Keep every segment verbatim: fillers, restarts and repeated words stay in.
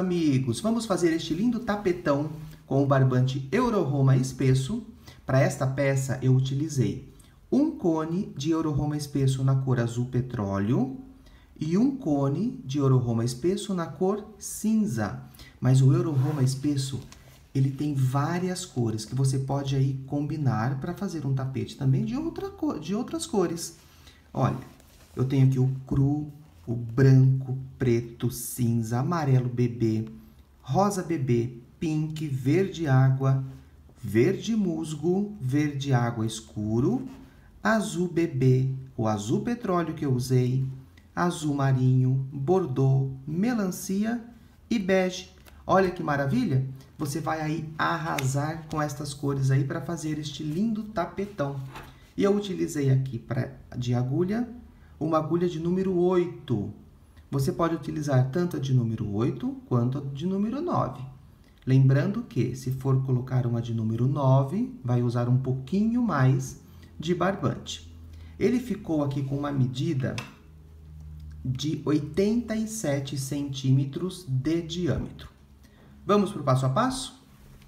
amigos! Vamos fazer este lindo tapetão com o barbante Euro-Roma espesso. Para esta peça, eu utilizei um cone de Euro-Roma espesso na cor azul petróleo e um cone de Euro-Roma espesso na cor cinza. Mas o Euro-Roma espesso, ele tem várias cores que você pode aí combinar para fazer um tapete também de, outra cor, de outras cores. Olha, eu tenho aqui o cru, o branco, preto, cinza, amarelo bebê, rosa bebê, pink, verde água, verde musgo, verde água escuro, azul bebê, o azul petróleo que eu usei, azul marinho, bordô, melancia e bege. Olha que maravilha! Você vai aí arrasar com estas cores aí para fazer este lindo tapetão. E eu utilizei aqui pra, de agulha, uma agulha de número oito. Você pode utilizar tanto a de número oito quanto a de número nove. Lembrando que, se for colocar uma de número nove, vai usar um pouquinho mais de barbante. Ele ficou aqui com uma medida de oitenta e sete centímetros de diâmetro. Vamos para o passo a passo?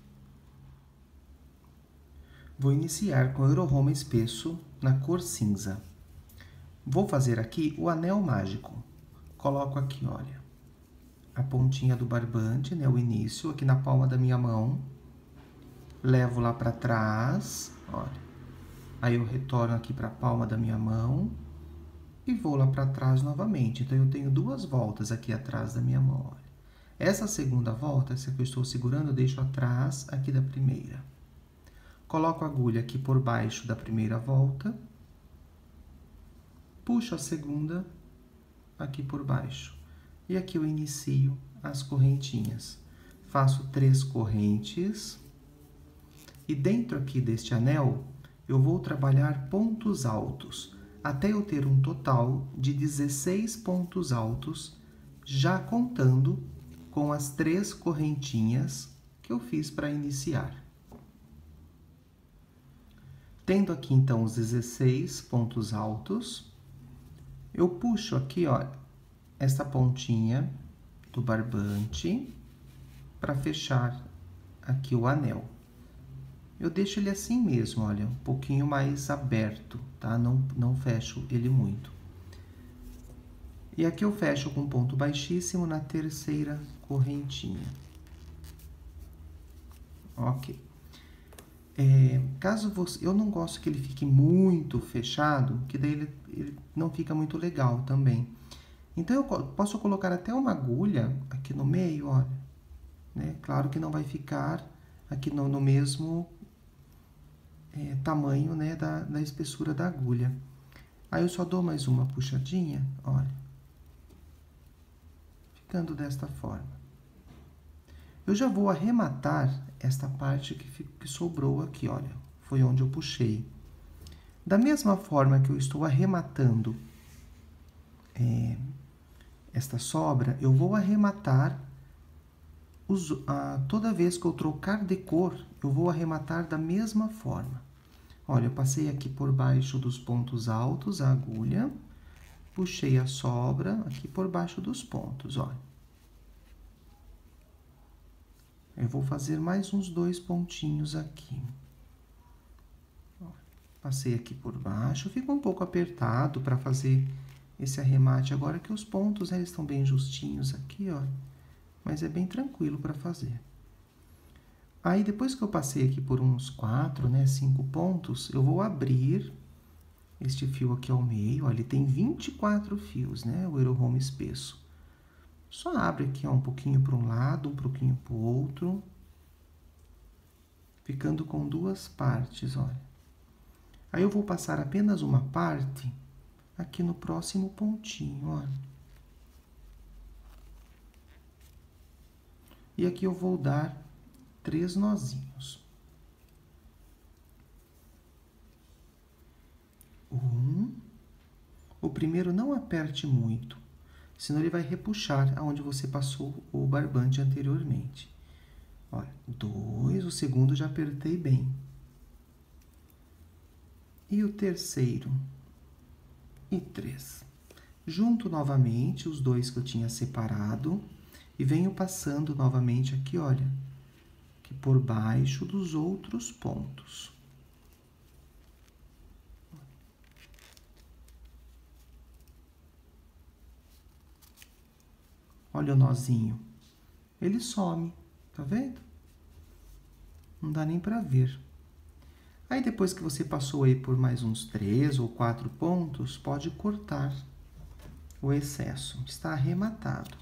Vou iniciar com Euro-Roma espesso na cor cinza. Vou fazer aqui o anel mágico. Coloco aqui, olha, a pontinha do barbante, né, o início, aqui na palma da minha mão. Levo lá para trás, olha. Aí eu retorno aqui para a palma da minha mão e vou lá para trás novamente. Então, eu tenho duas voltas aqui atrás da minha mão, olha. Essa segunda volta, essa que eu estou segurando, eu deixo atrás aqui da primeira. Coloco a agulha aqui por baixo da primeira volta. Puxo a segunda aqui por baixo. E aqui eu inicio as correntinhas. Faço três correntes. E dentro aqui deste anel, eu vou trabalhar pontos altos, até eu ter um total de dezesseis pontos altos, já contando com as três correntinhas que eu fiz para iniciar. Tendo aqui, então, os dezesseis pontos altos, eu puxo aqui, ó, essa pontinha do barbante para fechar aqui o anel. Eu deixo ele assim mesmo, olha, um pouquinho mais aberto, tá? Não, não fecho ele muito. E aqui eu fecho com ponto baixíssimo na terceira correntinha. Ok. É, caso você... Eu não gosto que ele fique muito fechado, que daí ele, ele não fica muito legal também. Então, eu posso colocar até uma agulha aqui no meio, olha. Né? Claro que não vai ficar aqui no, no mesmo é, tamanho, né, da, da espessura da agulha. Aí, eu só dou mais uma puxadinha, olha. Ficando desta forma. Eu já vou arrematar esta parte que, que sobrou aqui, olha. Foi onde eu puxei. Da mesma forma que eu estou arrematando é, esta sobra, eu vou arrematar, os, a, toda vez que eu trocar de cor, eu vou arrematar da mesma forma. Olha, eu passei aqui por baixo dos pontos altos a agulha, puxei a sobra aqui por baixo dos pontos, olha. Eu vou fazer mais uns dois pontinhos aqui. Passei aqui por baixo, fica um pouco apertado para fazer esse arremate agora que os pontos, né, eles estão bem justinhos aqui, ó. Mas é bem tranquilo para fazer. Aí, depois que eu passei aqui por uns quatro, né, cinco pontos, eu vou abrir este fio aqui ao meio, ó, ele tem vinte e quatro fios, né, o Euro-Roma espesso. Só abre aqui, ó, um pouquinho para um lado, um pouquinho para o outro, ficando com duas partes, olha. Aí, eu vou passar apenas uma parte aqui no próximo pontinho, olha. E aqui eu vou dar três nozinhos. Um. O primeiro não aperte muito, senão ele vai repuxar aonde você passou o barbante anteriormente. Olha, dois, o segundo já apertei bem. E o terceiro, e três. Junto novamente os dois que eu tinha separado, E venho passando novamente aqui, olha, aqui por baixo dos outros pontos. Olha o nozinho. Ele some, tá vendo? Não dá nem pra ver. Aí, depois que você passou aí por mais uns três ou quatro pontos, pode cortar o excesso. Está arrematado.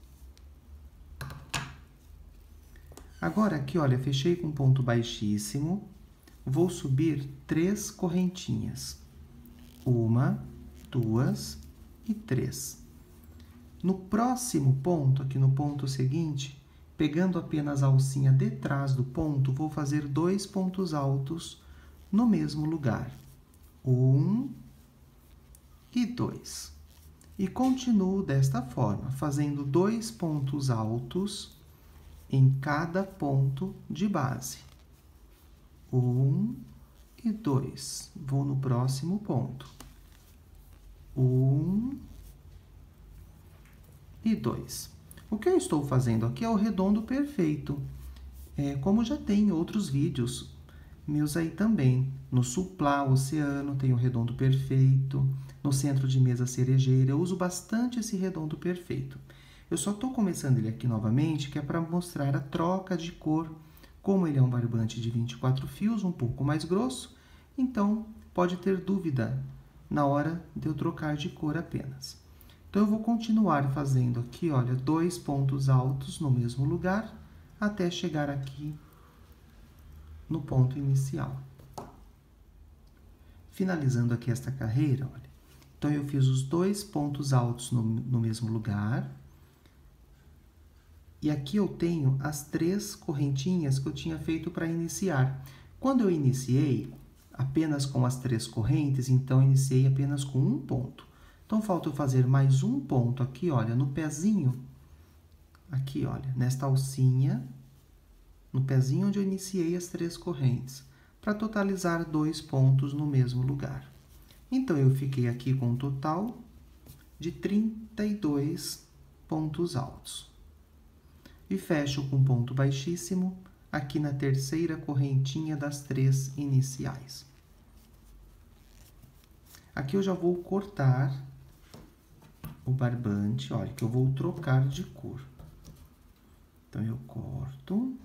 Agora, aqui, olha, fechei com ponto baixíssimo. Vou subir três correntinhas. Uma, duas e três. No próximo ponto, aqui no ponto seguinte, pegando apenas a alcinha de trás do ponto, vou fazer dois pontos altos no mesmo lugar. Um e dois. E continuo desta forma, fazendo dois pontos altos em cada ponto de base. Um e dois. Vou no próximo ponto. Um e dois. O que eu estou fazendo aqui é o redondo perfeito. É, como já tem outros vídeos meus aí também. No suplá, oceano, tem o redondo perfeito. No centro de mesa cerejeira, eu uso bastante esse redondo perfeito. Eu só estou começando ele aqui novamente, que é para mostrar a troca de cor. Como ele é um barbante de vinte e quatro fios, um pouco mais grosso, então pode ter dúvida na hora de eu trocar de cor apenas. Então, eu vou continuar fazendo aqui, olha, dois pontos altos no mesmo lugar, até chegar aqui no ponto inicial. Finalizando aqui esta carreira, olha. Então, eu fiz os dois pontos altos no, no mesmo lugar. E aqui eu tenho as três correntinhas que eu tinha feito para iniciar. Quando eu iniciei apenas com as três correntes, então, eu iniciei apenas com um ponto. Então, falta eu fazer mais um ponto aqui, olha, no pezinho. Aqui, olha, nesta alcinha, no pezinho onde eu iniciei as três correntes, para totalizar dois pontos no mesmo lugar. Então, eu fiquei aqui com um total de trinta e dois pontos altos. E fecho com ponto baixíssimo aqui na terceira correntinha das três iniciais. Aqui eu já vou cortar o barbante, olha, que eu vou trocar de cor. Então, eu corto.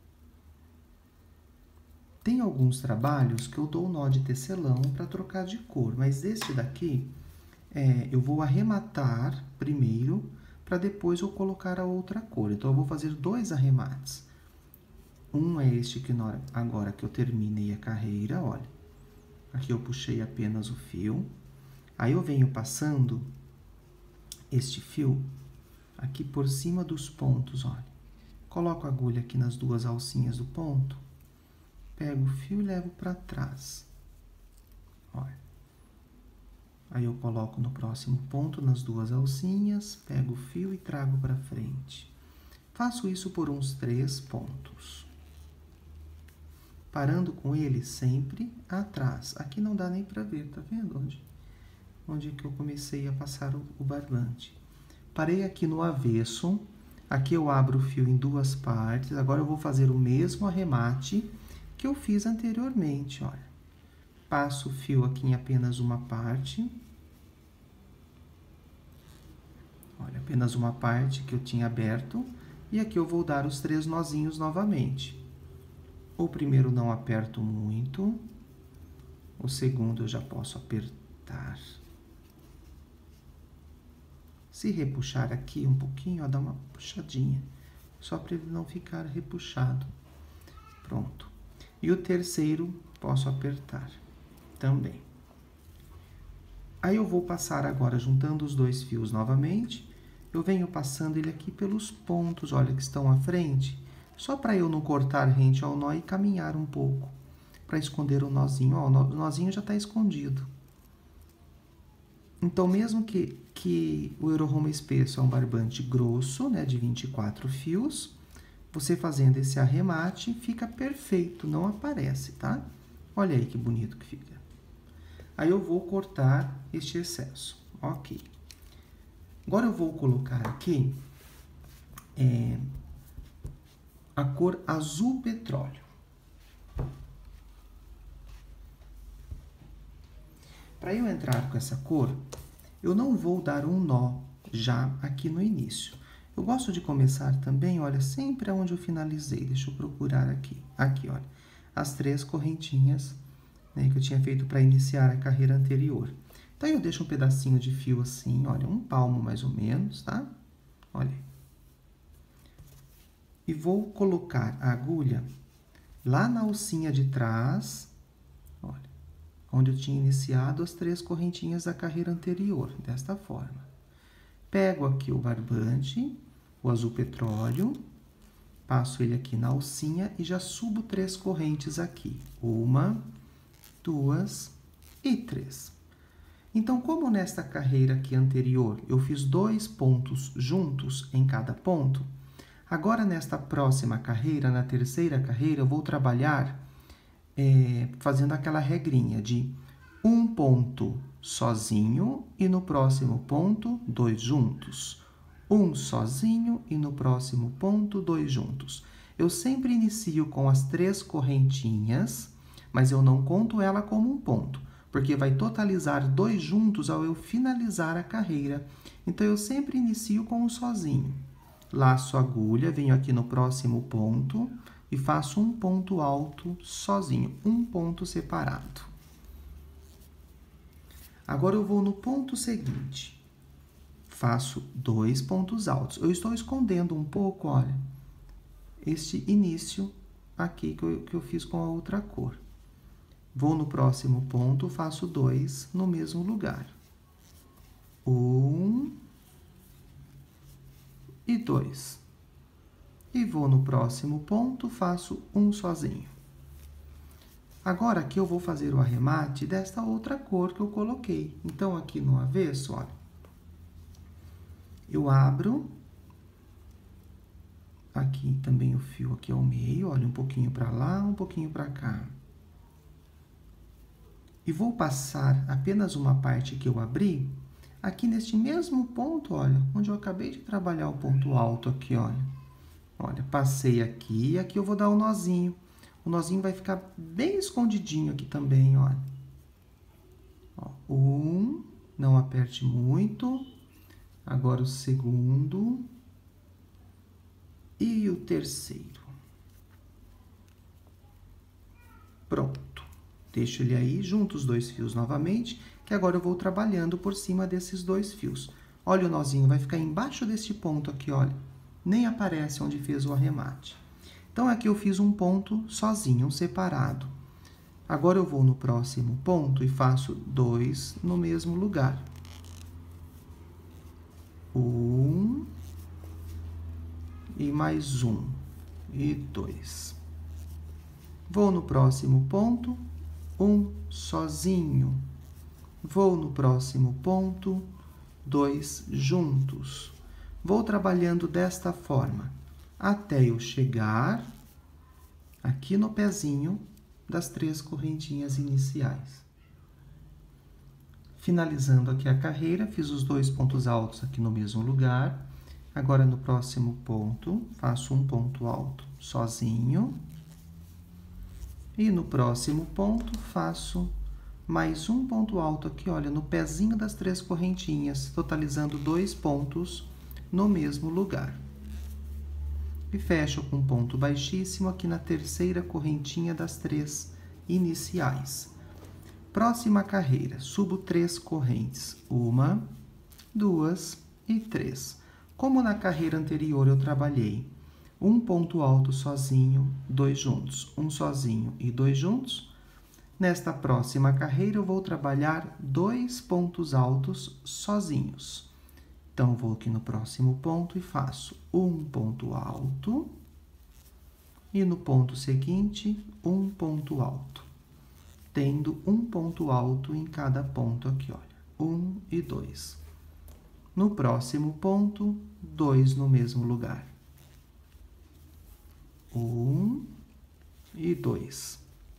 Tem alguns trabalhos que eu dou nó de tecelão para trocar de cor, mas este daqui, é, eu vou arrematar primeiro, para depois eu colocar a outra cor. Então, eu vou fazer dois arremates. Um é este que agora que eu terminei a carreira, olha. Aqui eu puxei apenas o fio. Aí, eu venho passando este fio aqui por cima dos pontos, olha. Coloco a agulha aqui nas duas alcinhas do ponto. Pego o fio e levo para trás. Olha. Aí, eu coloco no próximo ponto, nas duas alcinhas, pego o fio e trago para frente. Faço isso por uns três pontos. Parando com ele sempre atrás. Aqui não dá nem para ver, tá vendo onde? Onde que eu comecei a passar o, o barbante. Parei aqui no avesso. Aqui eu abro o fio em duas partes. Agora, eu vou fazer o mesmo arremate que eu fiz anteriormente, olha. Passo o fio aqui em apenas uma parte. Olha, apenas uma parte que eu tinha aberto. E aqui eu vou dar os três nozinhos novamente. O primeiro não aperto muito. O segundo eu já posso apertar. Se repuxar aqui um pouquinho, ó, dá uma puxadinha. Só para ele não ficar repuxado. Pronto. E o terceiro, posso apertar também. Aí, eu vou passar agora, juntando os dois fios novamente. Eu venho passando ele aqui pelos pontos, olha, que estão à frente. Só para eu não cortar rente ao nó e caminhar um pouco. Para esconder o nozinho. Ó, o nozinho já está escondido. Então, mesmo que, que o Euro-Roma espesso é um barbante grosso, né, de vinte e quatro fios, você fazendo esse arremate, fica perfeito, não aparece, tá? Olha aí que bonito que fica. Aí, eu vou cortar este excesso, ok. Agora, eu vou colocar aqui é, a cor azul petróleo. Para eu entrar com essa cor, eu não vou dar um nó já aqui no início. Eu gosto de começar também, olha, sempre aonde eu finalizei. Deixa eu procurar aqui. Aqui, olha, as três correntinhas, né, que eu tinha feito para iniciar a carreira anterior. Então, eu deixo um pedacinho de fio assim, olha, um palmo mais ou menos, tá? Olha. E vou colocar a agulha lá na alcinha de trás, olha, onde eu tinha iniciado as três correntinhas da carreira anterior, desta forma. Pego aqui o barbante, o azul petróleo, passo ele aqui na alcinha e já subo três correntes aqui. Uma, duas e três. Então, como nesta carreira aqui anterior eu fiz dois pontos juntos em cada ponto, agora nesta próxima carreira, na terceira carreira, eu vou trabalhar É, fazendo aquela regrinha de um ponto sozinho e no próximo ponto, dois juntos. Um sozinho e no próximo ponto, dois juntos. Eu sempre inicio com as três correntinhas, mas eu não conto ela como um ponto, porque vai totalizar dois juntos ao eu finalizar a carreira. Então, eu sempre inicio com um sozinho. Laço a agulha, venho aqui no próximo ponto e faço um ponto alto sozinho, um ponto separado. Agora, eu vou no ponto seguinte. Faço dois pontos altos. Eu estou escondendo um pouco, olha, este início aqui que eu, que eu fiz com a outra cor. Vou no próximo ponto, faço dois no mesmo lugar. Um e dois. E vou no próximo ponto, faço um sozinho. Agora, aqui eu vou fazer o arremate desta outra cor que eu coloquei. Então, aqui no avesso, olha, eu abro, aqui também o fio aqui ao meio, olha, um pouquinho para lá, um pouquinho para cá. E vou passar apenas uma parte que eu abri, aqui neste mesmo ponto, olha, onde eu acabei de trabalhar o ponto alto aqui, olha. Olha, passei aqui e aqui eu vou dar um nozinho. O nozinho vai ficar bem escondidinho aqui também, olha. Ó, um, não aperte muito. Agora o segundo. E o terceiro. Pronto. Deixo ele aí, junto os dois fios novamente, que agora eu vou trabalhando por cima desses dois fios. Olha, o nozinho vai ficar embaixo deste ponto aqui, olha. Nem aparece onde fez o arremate. Então, aqui eu fiz um ponto sozinho, um separado. Agora, eu vou no próximo ponto e faço dois no mesmo lugar. Um. E mais um. E dois. Vou no próximo ponto, um sozinho. Vou no próximo ponto, dois juntos. Vou trabalhando desta forma, até eu chegar aqui no pezinho das três correntinhas iniciais. Finalizando aqui a carreira, fiz os dois pontos altos aqui no mesmo lugar. Agora, no próximo ponto, faço um ponto alto sozinho. E no próximo ponto, faço mais um ponto alto aqui, olha, no pezinho das três correntinhas, totalizando dois pontos no mesmo lugar. E fecho com um ponto baixíssimo aqui na terceira correntinha das três iniciais. Próxima carreira, subo três correntes. Uma, duas e três. Como na carreira anterior eu trabalhei um ponto alto sozinho, dois juntos, um sozinho e dois juntos, nesta próxima carreira eu vou trabalhar dois pontos altos sozinhos. Então, vou aqui no próximo ponto e faço um ponto alto. E no ponto seguinte, um ponto alto. Tendo um ponto alto em cada ponto aqui, olha. Um e dois. No próximo ponto, dois no mesmo lugar. Um e dois.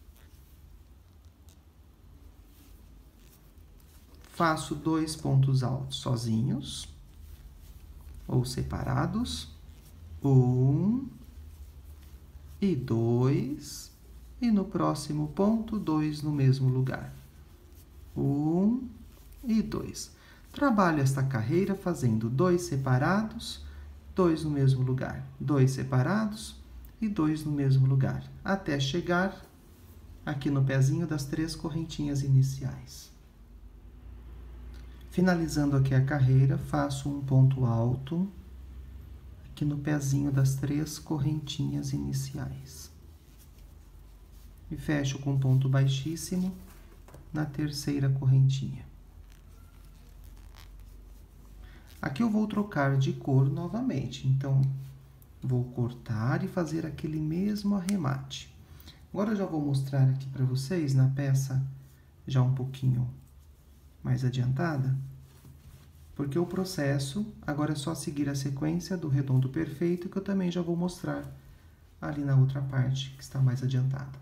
Faço dois pontos altos sozinhos ou separados. Um e dois, e no próximo ponto, dois no mesmo lugar. Um e dois. Trabalho esta carreira fazendo dois separados, dois no mesmo lugar, dois separados e dois no mesmo lugar, até chegar aqui no pezinho das três correntinhas iniciais. Finalizando aqui a carreira, faço um ponto alto aqui no pezinho das três correntinhas iniciais. E fecho com ponto baixíssimo na terceira correntinha. Aqui eu vou trocar de cor novamente, então vou cortar e fazer aquele mesmo arremate. Agora eu já vou mostrar aqui para vocês na peça já um pouquinho mais adiantada, porque o processo agora é só seguir a sequência do redondo perfeito, que eu também já vou mostrar ali na outra parte que está mais adiantada.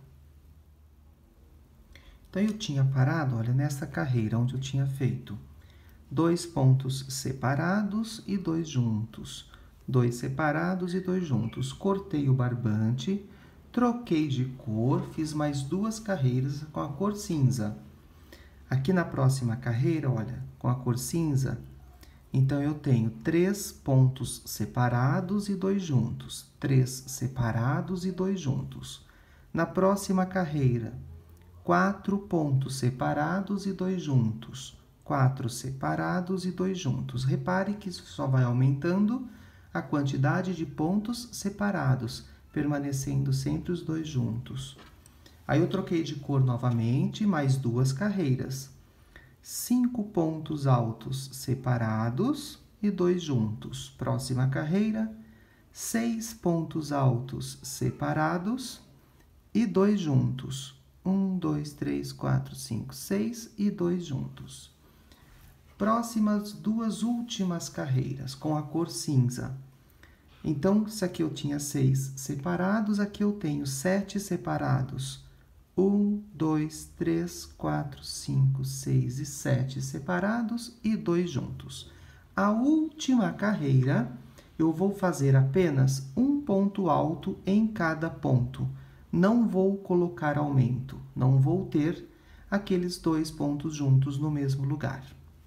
Então, eu tinha parado, olha, nessa carreira onde eu tinha feito dois pontos separados e dois juntos, dois separados e dois juntos. Cortei o barbante, troquei de cor, fiz mais duas carreiras com a cor cinza. Aqui na próxima carreira, olha, com a cor cinza, então eu tenho três pontos separados e dois juntos, três separados e dois juntos. Na próxima carreira, quatro pontos separados e dois juntos, quatro separados e dois juntos. Repare que isso só vai aumentando a quantidade de pontos separados, permanecendo sempre os dois juntos. Aí eu troquei de cor novamente, mais duas carreiras. Cinco pontos altos separados e dois juntos. Próxima carreira, seis pontos altos separados e dois juntos. Um, dois, três, quatro, cinco, seis e dois juntos. Próximas duas últimas carreiras com a cor cinza. Então, se aqui eu tinha seis separados, aqui eu tenho sete separados. Um, dois, três, quatro, cinco, seis e sete separados e dois juntos. A última carreira, eu vou fazer apenas um ponto alto em cada ponto. Não vou colocar aumento, não vou ter aqueles dois pontos juntos no mesmo lugar.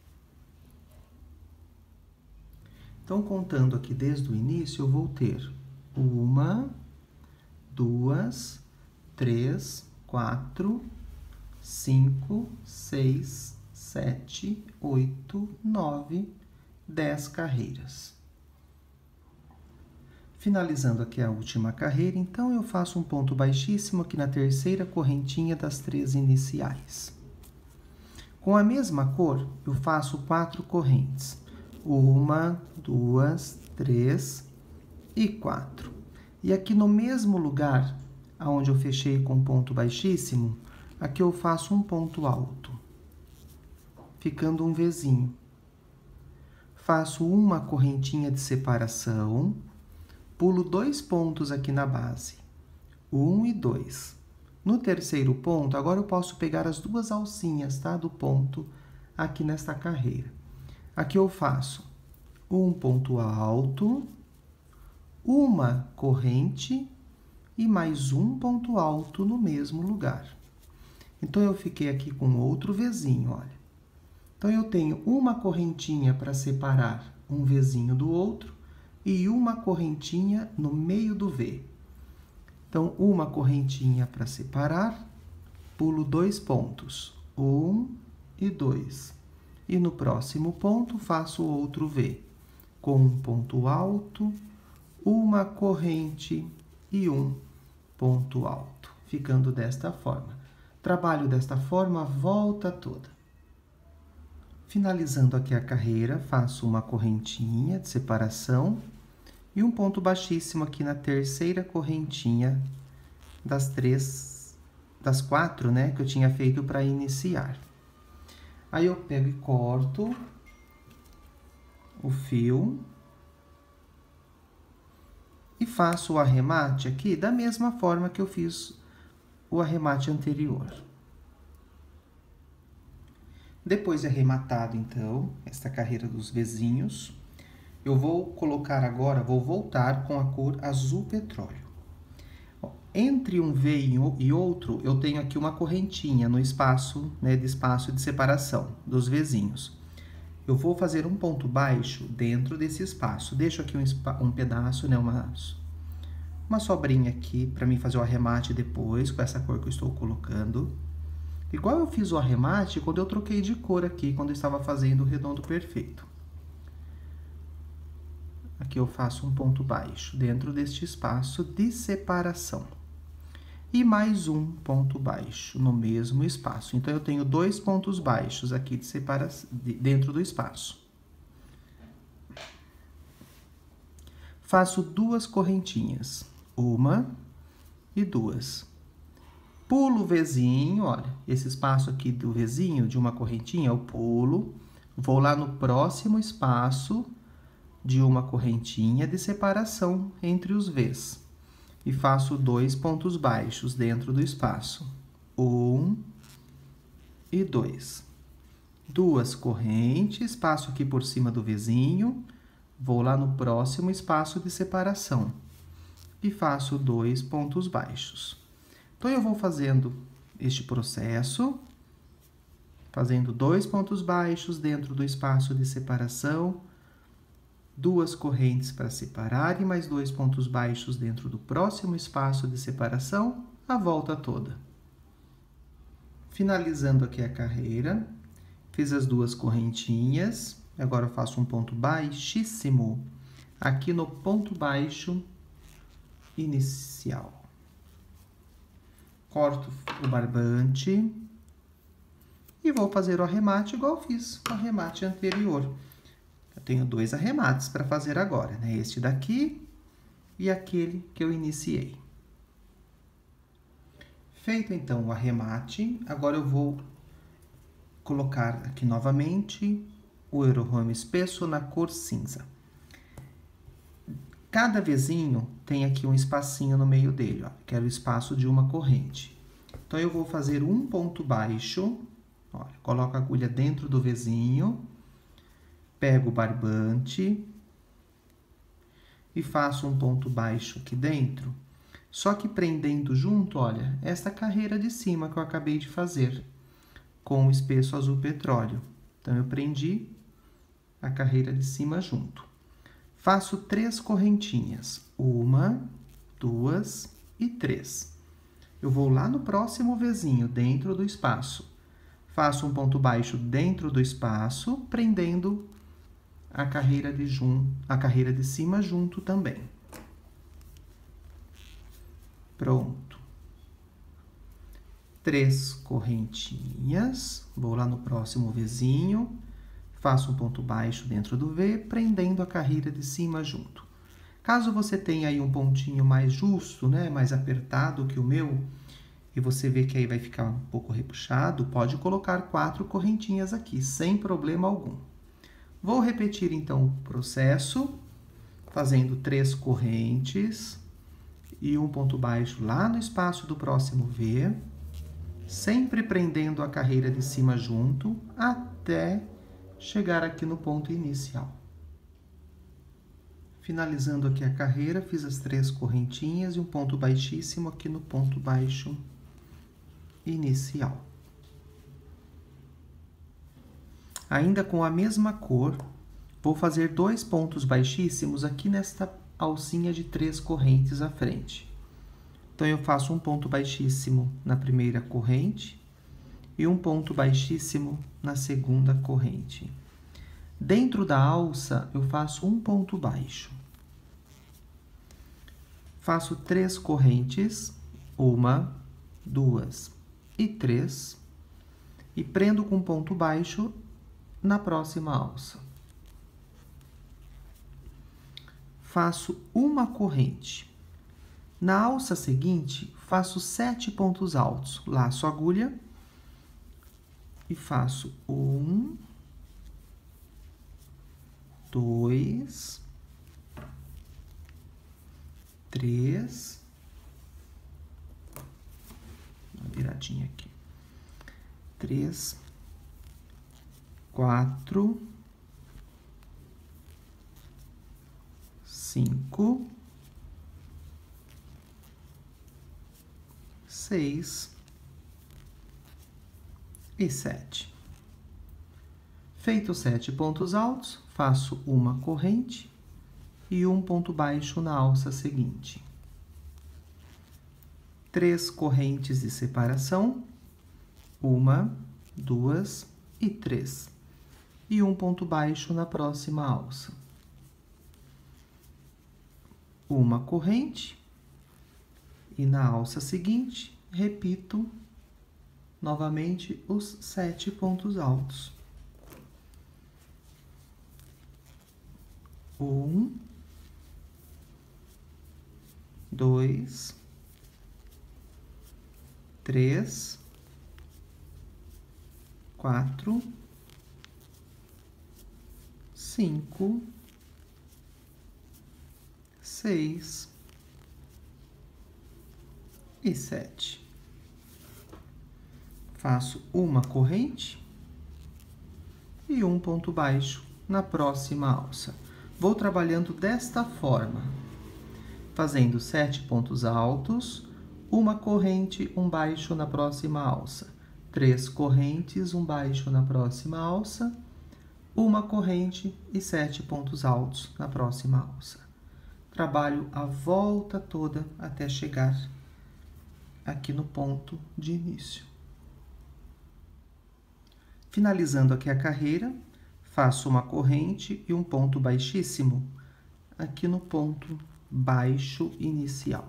Então, contando aqui desde o início, eu vou ter uma, duas, três, quatro, cinco, seis, sete, oito, nove, dez carreiras. Finalizando aqui a última carreira, então eu faço um ponto baixíssimo aqui na terceira correntinha das três iniciais. Com a mesma cor, eu faço quatro correntes. Uma, duas, três e quatro. E aqui no mesmo lugar, onde eu fechei com ponto baixíssimo, aqui eu faço um ponto alto, ficando um Vzinho. Faço uma correntinha de separação, pulo dois pontos aqui na base, um e dois. No terceiro ponto, agora eu posso pegar as duas alcinhas, tá, do ponto aqui nesta carreira. Aqui eu faço um ponto alto, uma corrente e mais um ponto alto no mesmo lugar. Então, eu fiquei aqui com outro Vzinho, olha. Então, eu tenho uma correntinha para separar um Vzinho do outro e uma correntinha no meio do V. Então, uma correntinha para separar, pulo dois pontos, um e dois. E no próximo ponto, faço outro V, com um ponto alto, uma corrente e um ponto alto, ficando desta forma. Trabalho desta forma a volta toda. Finalizando aqui a carreira, faço uma correntinha de separação e um ponto baixíssimo aqui na terceira correntinha das três, das quatro, né, que eu tinha feito para iniciar. Aí eu pego e corto o fio e faço o arremate aqui da mesma forma que eu fiz o arremate anterior. Depois de arrematado, então, esta carreira dos Vzinhos, Eu vou colocar agora, vou voltar com a cor azul petróleo. Entre um V e outro, eu tenho aqui uma correntinha no espaço, né, de espaço de separação dos Vzinhos. Eu vou fazer um ponto baixo dentro desse espaço. Deixo aqui um, um pedaço, né, uma, uma sobrinha aqui, para mim fazer o arremate depois, com essa cor que eu estou colocando. Igual eu fiz o arremate quando eu troquei de cor aqui, quando eu estava fazendo o redondo perfeito. Aqui eu faço um ponto baixo dentro deste espaço de separação. E mais um ponto baixo no mesmo espaço. Então, eu tenho dois pontos baixos aqui de separação, de, dentro do espaço. Faço duas correntinhas, uma e duas. Pulo o Vzinho, olha, esse espaço aqui do Vzinho, de uma correntinha, eu pulo, vou lá no próximo espaço de uma correntinha de separação entre os Vs. E faço dois pontos baixos dentro do espaço. Um e dois. Duas correntes, passo aqui por cima do Vzinho, vou lá no próximo espaço de separação. E faço dois pontos baixos. Então, eu vou fazendo este processo, fazendo dois pontos baixos dentro do espaço de separação, duas correntes para separar e mais dois pontos baixos dentro do próximo espaço de separação, a volta toda. Finalizando aqui a carreira, fiz as duas correntinhas, agora eu faço um ponto baixíssimo aqui no ponto baixo inicial. Corto o barbante e vou fazer o arremate igual eu fiz no arremate anterior. Eu tenho dois arremates para fazer agora, né? Este daqui e aquele que eu iniciei. Feito, então, o arremate, agora eu vou colocar aqui novamente o Eurohome espesso na cor cinza. Cada Vzinho tem aqui um espacinho no meio dele, ó, que é o espaço de uma corrente. Então, eu vou fazer um ponto baixo, olha, coloco a agulha dentro do Vzinho, pego o barbante e faço um ponto baixo aqui dentro, só que prendendo junto, olha, esta carreira de cima que eu acabei de fazer, com o espesso azul petróleo. Então, eu prendi a carreira de cima junto. Faço três correntinhas, uma, duas e três. Eu vou lá no próximo Vzinho, dentro do espaço. Faço um ponto baixo dentro do espaço, prendendo a carreira de, jun... a carreira de cima junto também. Pronto. Três correntinhas, vou lá no próximo Vzinho, faço um ponto baixo dentro do V, prendendo a carreira de cima junto. Caso você tenha aí um pontinho mais justo, né, mais apertado que o meu, e você vê que aí vai ficar um pouco repuxado, pode colocar quatro correntinhas aqui, sem problema algum. Vou repetir, então, o processo, fazendo três correntes e um ponto baixo lá no espaço do próximo V, sempre prendendo a carreira de cima junto, até chegar aqui no ponto inicial. Finalizando aqui a carreira, fiz as três correntinhas e um ponto baixíssimo aqui no ponto baixo inicial. Ainda com a mesma cor, vou fazer dois pontos baixíssimos aqui nesta alcinha de três correntes à frente. Então, eu faço um ponto baixíssimo na primeira corrente e um ponto baixíssimo na segunda corrente. Dentro da alça, eu faço um ponto baixo. Faço três correntes, uma, duas e três, e prendo com ponto baixo na próxima alça. Faço uma corrente. Na alça seguinte, faço sete pontos altos. Laço a agulha e faço um, dois, três, uma viradinha aqui, três, quatro, cinco, seis e sete. Feito sete pontos altos, faço uma corrente e um ponto baixo na alça seguinte. Três correntes de separação, uma, duas e três. E um ponto baixo na próxima alça. Uma corrente e na alça seguinte, repito novamente os sete pontos altos. Um, dois, três, quatro, cinco, seis e sete. Faço uma corrente e um ponto baixo na próxima alça. Vou trabalhando desta forma, fazendo sete pontos altos, uma corrente, um baixo na próxima alça, três correntes, um baixo na próxima alça, uma corrente e sete pontos altos na próxima alça. Trabalho a volta toda até chegar aqui no ponto de início. Finalizando aqui a carreira, faço uma corrente e um ponto baixíssimo aqui no ponto baixo inicial.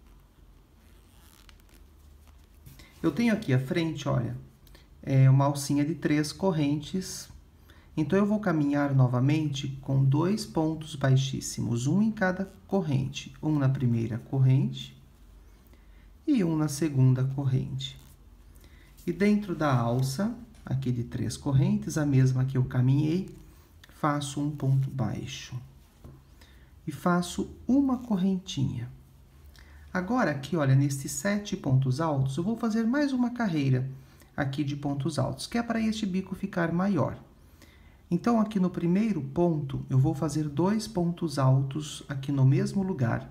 Eu tenho aqui à frente, olha, é uma alcinha de três correntes. Então, eu vou caminhar novamente com dois pontos baixíssimos, um em cada corrente. Um na primeira corrente e um na segunda corrente. E dentro da alça, aqui de três correntes, a mesma que eu caminhei, faço um ponto baixo. E faço uma correntinha. Agora, aqui, olha, nesses sete pontos altos, eu vou fazer mais uma carreira aqui de pontos altos, que é para este bico ficar maior. Então, aqui no primeiro ponto, eu vou fazer dois pontos altos aqui no mesmo lugar.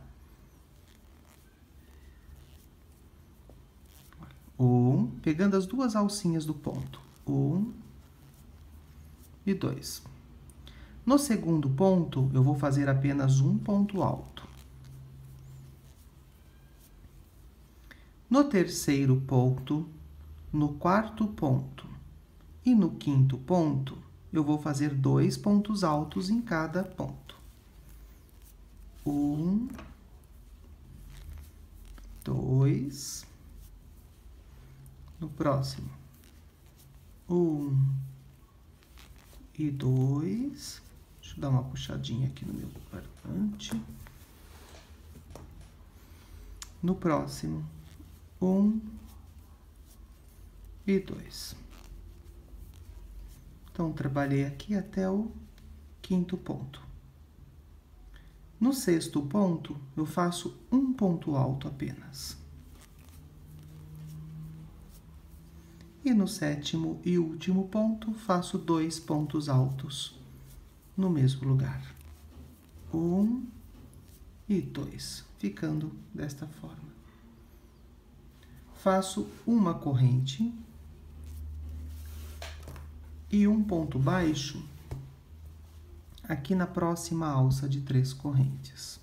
Um, pegando as duas alcinhas do ponto. Um e dois. No segundo ponto, eu vou fazer apenas um ponto alto. No terceiro ponto, no quarto ponto e no quinto ponto, eu vou fazer dois pontos altos em cada ponto. Um, dois. No próximo, um e dois. Deixa eu dar uma puxadinha aqui no meu barbante. No próximo, um e dois. Então, trabalhei aqui até o quinto ponto. No sexto ponto, eu faço um ponto alto apenas. E no sétimo e último ponto, faço dois pontos altos no mesmo lugar. Um e dois, ficando desta forma. Faço uma corrente e um ponto baixo aqui na próxima alça de três correntes.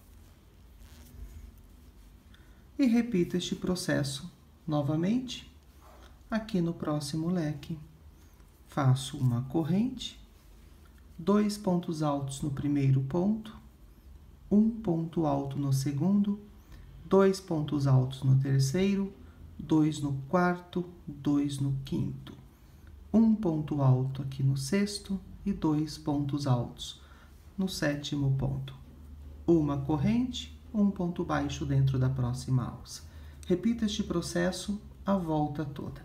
E repito este processo novamente. Aqui no próximo leque, faço uma corrente, dois pontos altos no primeiro ponto, um ponto alto no segundo, dois pontos altos no terceiro, dois no quarto, dois no quinto, um ponto alto aqui no sexto e dois pontos altos no sétimo ponto. Uma corrente, um ponto baixo dentro da próxima alça. Repita este processo a volta toda.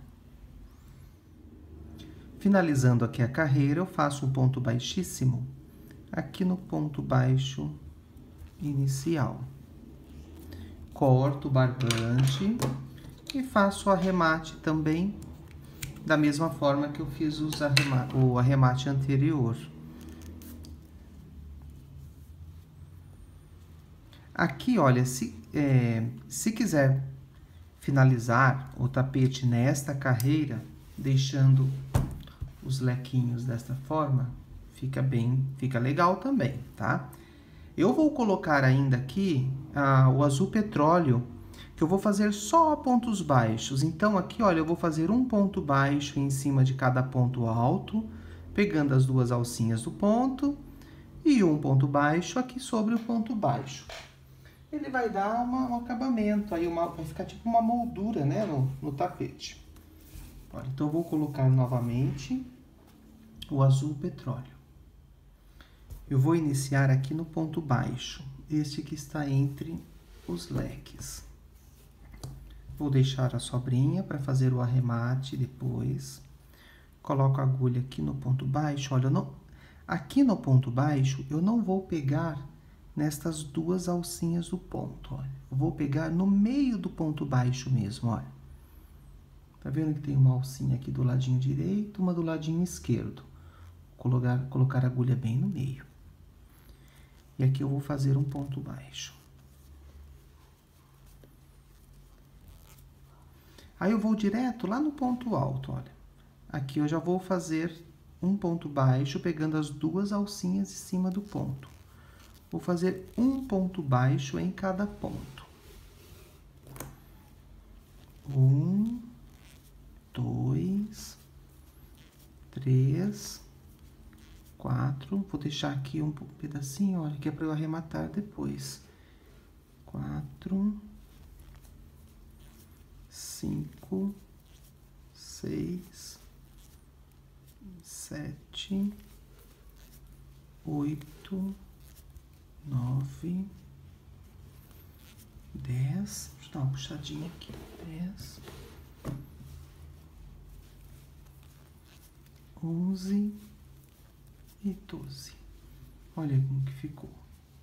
Finalizando aqui a carreira, eu faço um ponto baixíssimo aqui no ponto baixo inicial. Corto o barbante e faço o arremate também da mesma forma que eu fiz os arremate, o arremate anterior. Aqui, olha, se, é, se quiser finalizar o tapete nesta carreira, deixando os lequinhos desta forma, fica bem, fica legal também, tá? Eu vou colocar ainda aqui ah, o azul petróleo, que eu vou fazer só pontos baixos. Então, aqui, olha, eu vou fazer um ponto baixo em cima de cada ponto alto, pegando as duas alcinhas do ponto, e um ponto baixo aqui sobre o ponto baixo. Ele vai dar uma, um acabamento, aí uma, vai ficar tipo uma moldura, né, no, no tapete. Olha, então, eu vou colocar novamente o azul petróleo. Eu vou iniciar aqui no ponto baixo, este que está entre os leques. Vou deixar a sobrinha para fazer o arremate depois. Coloco a agulha aqui no ponto baixo. Olha, não, aqui no ponto baixo, eu não vou pegar nestas duas alcinhas do ponto, olha. Eu vou pegar no meio do ponto baixo mesmo, olha. Tá vendo que tem uma alcinha aqui do ladinho direito, uma do ladinho esquerdo. Vou colocar, colocar a agulha bem no meio. E aqui eu vou fazer um ponto baixo. Aí eu vou direto lá no ponto alto, olha. Aqui eu já vou fazer um ponto baixo, pegando as duas alcinhas em cima do ponto. Vou fazer um ponto baixo em cada ponto. Um, dois, três, quatro. Vou deixar aqui um pedacinho, olha, que é para eu arrematar depois. Quatro, cinco, seis, sete, oito, nove, dez. Deixa eu dar uma puxadinha aqui. Dez, onze e doze. Olha como que ficou.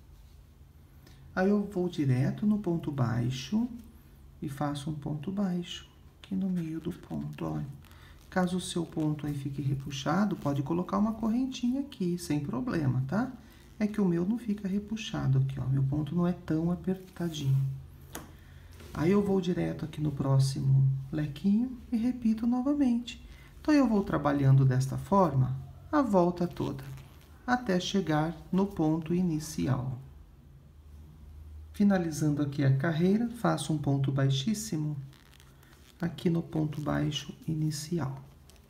Aí eu vou direto no ponto baixo e faço um ponto baixo aqui no meio do ponto, olha. Caso o seu ponto aí fique repuxado, pode colocar uma correntinha aqui, sem problema, tá? É que o meu não fica repuxado aqui, ó. Meu ponto não é tão apertadinho. Aí eu vou direto aqui no próximo lequinho e repito novamente. Então, eu vou trabalhando desta forma a volta toda, até chegar no ponto inicial. Finalizando aqui a carreira, faço um ponto baixíssimo aqui no ponto baixo inicial.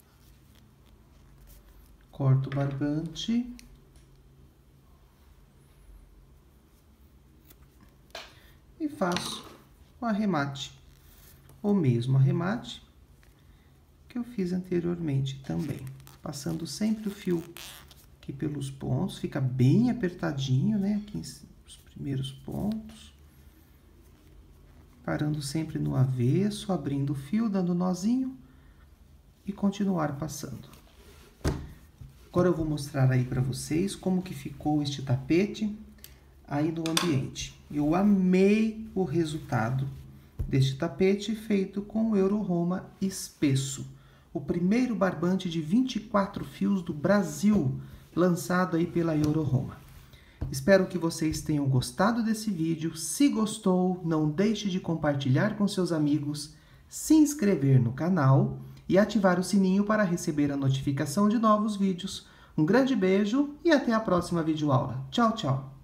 Corto o barbante. E faço o arremate. O mesmo arremate que eu fiz anteriormente também. Passando sempre o fio aqui pelos pontos, fica bem apertadinho, né? Aqui nos primeiros pontos. Parando sempre no avesso, abrindo o fio, dando nozinho e continuar passando. Agora eu vou mostrar aí para vocês como que ficou este tapete aí no ambiente. Eu amei o resultado deste tapete feito com o Euro-Roma espesso. O primeiro barbante de vinte e quatro fios do Brasil, lançado aí pela Euro-Roma. Espero que vocês tenham gostado desse vídeo. Se gostou, não deixe de compartilhar com seus amigos, se inscrever no canal e ativar o sininho para receber a notificação de novos vídeos. Um grande beijo e até a próxima videoaula. Tchau, tchau!